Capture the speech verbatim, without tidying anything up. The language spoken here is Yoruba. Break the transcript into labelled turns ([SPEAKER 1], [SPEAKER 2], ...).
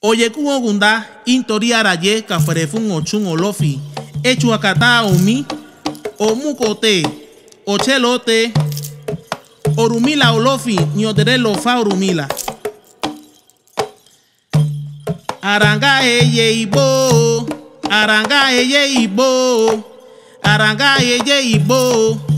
[SPEAKER 1] Oye kuo gunda intori araye kafere fun ochun olofi echu akata omi omukote ochelote orumila olofi nyodere lofa orumila aranga eye ibo aranga eye ibo aranga eye ibo